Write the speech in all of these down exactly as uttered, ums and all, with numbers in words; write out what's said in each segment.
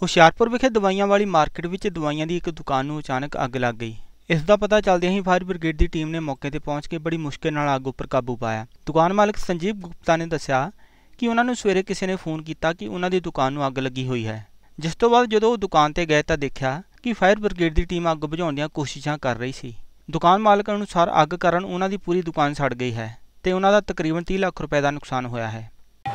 ਹੁਸ਼ਿਆਰਪੁਰ ਵਿਖੇ ਦਵਾਈਆਂ ਵਾਲੀ ਮਾਰਕੀਟ ਵਿੱਚ ਦਵਾਈਆਂ ਦੀ ਇੱਕ ਦੁਕਾਨ ਨੂੰ ਅਚਾਨਕ ਅੱਗ ਲੱਗ ਗਈ। ਇਸ ਦਾ ਪਤਾ ਚੱਲਦਿਆਂ ਹੀ ਫਾਇਰ ਬ੍ਰਿਗੇਡ ਦੀ ਟੀਮ ਨੇ ਮੌਕੇ ਤੇ ਪਹੁੰਚ ਕੇ ਬੜੀ ਮੁਸ਼ਕਿਲ ਨਾਲ ਅੱਗ ਉੱਪਰ ਕਾਬੂ ਪਾਇਆ। ਦੁਕਾਨ ਮਾਲਕ ਸੰਜੀਵ ਗੁਪਤਾ ਨੇ ਦੱਸਿਆ ਕਿ ਉਹਨਾਂ ਨੂੰ ਸਵੇਰੇ ਕਿਸੇ ਨੇ ਫੋਨ ਕੀਤਾ ਕਿ ਉਹਨਾਂ ਦੀ ਦੁਕਾਨ ਨੂੰ ਅੱਗ ਲੱਗੀ ਹੋਈ ਹੈ, ਜਿਸ ਤੋਂ ਬਾਅਦ ਜਦੋਂ ਉਹ ਦੁਕਾਨ ਤੇ ਗਏ ਤਾਂ ਦੇਖਿਆ ਕਿ ਫਾਇਰ ਬ੍ਰਿਗੇਡ ਦੀ ਟੀਮ ਅੱਗ ਬੁਝਾਉਣ ਦੀਆਂ ਕੋਸ਼ਿਸ਼ਾਂ ਕਰ ਰਹੀ ਸੀ। ਦੁਕਾਨ ਮਾਲਕ ਅਨੁਸਾਰ ਅੱਗ ਕਾਰਨ ਉਹਨਾਂ ਦੀ ਪੂਰੀ ਦੁਕਾਨ ਸੜ ਗਈ ਹੈ ਤੇ ਉਹਨਾਂ ਦਾ ਤਕਰੀਬਨ तीस ਲੱਖ रुपए ਦਾ ਨੁਕਸਾਨ ਹੋਇਆ ਹੈ।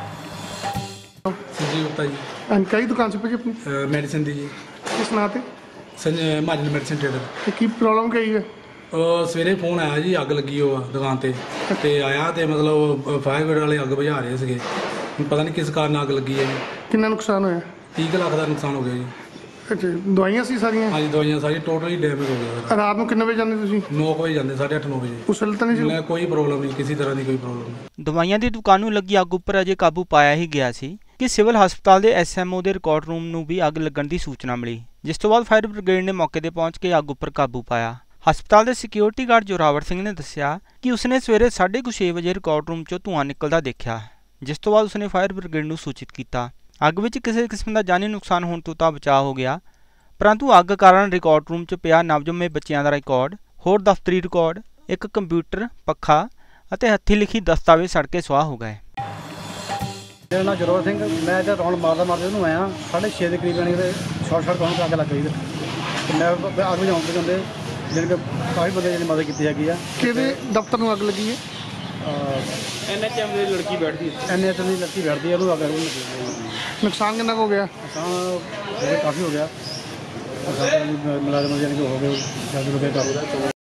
संजीव गुप्ता जी कई दुकान से भाजी अपनी मेडिसिन दी जी किस नाम से संजय महाजन मेडिसिन ट्रेडर। ਤੇ ਕੀ ਪ੍ਰੋਬਲਮ ਕੀ ਹੈ? ਉਹ ਸਵੇਰੇ ਫੋਨ ਆਇਆ ਜੀ ਅੱਗ ਲੱਗੀ ਹੋ ਆ ਦੁਕਾਨ ਤੇ ਤੇ ਆਇਆ ਤੇ ਮਤਲਬ ਫਾਇਰ ਬ੍ਰਿਗੇਡ ਵਾਲੇ ਅੱਗ ਬੁਝਾ ਰਹੇ ਸੀਗੇ। ਹੁਣ ਪਤਾ ਨਹੀਂ ਕਿਸ ਕਾਰਨ ਅੱਗ ਲੱਗੀ ਹੈ ਜੀ। ਕਿੰਨਾ ਨੁਕਸਾਨ ਹੋਇਆ? तीस ਲੱਖ ਦਾ ਨੁਕਸਾਨ ਹੋ ਗਿਆ ਜੀ। ਅੱਛਾ, ਦਵਾਈਆਂ ਸੀ ਸਾਰੀਆਂ? ਹਾਂਜੀ, ਦਵਾਈਆਂ ਸਾਰੀ ਟੋਟਲੀ ਡੈਮੇਜ ਹੋ ਗਿਆ। ਰਾਤ ਨੂੰ ਕਿੰਨੇ ਵਜੇ ਜਾਂਦੇ ਤੁਸੀਂ? ਨੌ ਵਜੇ ਜਾਂਦੇ, ਸਾਢੇ ਅੱਠ ਨੌ ਵਜੇ। ਉਸ ਵੇਲੇ ਤਾਂ ਨਹੀਂ ਸੀ ਕੋਈ ਪ੍ਰੋਬਲਮ ਨਹੀਂ, ਕਿਸੇ ਤਰ੍ਹਾਂ ਦੀ ਕੋਈ ਪ੍ਰੋਬਲਮ ਨਹੀਂ। ਦਵਾਈਆਂ ਦੀ ਦੁਕਾਨ ਨੂੰ ਲੱਗੀ ਅੱਗ ਉੱਪਰ ਅਜੇ ਕਾਬੂ ਪਾਇਆ ਹੀ ਗਿਆ ਸੀ ਕਿ ਸਿਵਲ ਹਸਪਤਾਲ ਦੇ ਐਸ ਐਮ ਓ ਦੇ ਰਿਕਾਰਡ ਰੂਮ ਨੂੰ ਵੀ ਅੱਗ ਲੱਗਣ ਦੀ ਸੂਚਨਾ ਮਿਲੀ, ਜਿਸ ਤੋਂ ਬਾਅਦ ਫਾਇਰ ਬ੍ਰਿਗੇਡ ਨੇ ਮੌਕੇ ਤੇ ਪਹੁੰਚ ਕੇ ਅੱਗ ਉੱਪਰ ਕਾਬੂ ਪਾਇਆ। ਹਸਪਤਾਲ ਦੇ ਸਿਕਿਉਰਿਟੀ ਗਾਰਡ ਜੋਰਾਵਰ ਸਿੰਘ ਨੇ ਦੱਸਿਆ ਕਿ ਉਸਨੇ ਸਵੇਰੇ ਸਾਢੇ ਕੁ ਛੇ ਵਜੇ ਰਿਕਾਰਡ ਰੂਮ 'ਚੋਂ ਧੂੰਆਂ ਨਿਕਲਦਾ ਦੇਖਿਆ, ਜਿਸ ਤੋਂ ਬਾਅਦ ਉਸਨੇ ਫਾਇਰ ਬ੍ਰਿਗੇਡ ਨੂੰ ਸੂਚਿਤ ਕੀਤਾ। ਅੱਗ ਵਿੱਚ ਕਿਸੇ ਕਿਸਮ ਦਾ ਜਾਨੀ ਨੁਕਸਾਨ ਹੋਣ ਤੋਂ ਤਾਂ ਬਚਾਅ ਹੋ ਗਿਆ, ਪਰੰਤੂ ਅੱਗ ਕਾਰਨ ਰਿਕਾਰਡ ਰੂਮ 'ਚ ਪਿਆ ਨਵਜੰਮੇ ਬੱਚਿਆਂ ਦਾ ਰਿਕਾਰਡ, ਹੋਰ ਦਫ਼ਤਰੀ ਰਿਕਾਰਡ, ਇੱਕ ਕੰਪਿਊਟਰ, ਪੱਖਾ ਅਤੇ ਹੱਥੀਂ ਲਿਖੀ ਦਸਤਾਵੇਜ਼ ਸੜ ਕੇ ਸੁਆਹ ਹੋ ਗਏ। मेरा नाम जरोर सिंह, मैं इधर राउंड मारदा मारदा उन्होंने आया साढ़े छे के करीब यानी कि शॉर्ट शॉर्ट कौन अग लग गई तो मैं अग बुझाने के जाते जानी कि काफ़ी बंदे जी मदद की हैगी। ਕਿਹਦੇ ਦਫ਼ਤਰ ਨੂੰ ਅੱਗ ਲੱਗੀ ਹੈ? एन एच एम की लड़की बैठती एन एच एम की लड़की बैठती है, अग लगी। ਨੁਕਸਾਨ ਕਿੰਨਾ ਕੁ ਹੋ ਗਿਆ? नुकसान काफ़ी हो गया, मुलाजम यानी कि हो गए जल्दी रुपये का।